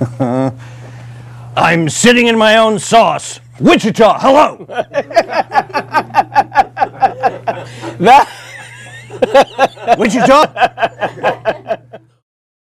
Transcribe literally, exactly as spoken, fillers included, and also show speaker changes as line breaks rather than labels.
I'm sitting in my own sauce. Wichita, hello.
That
Wichita.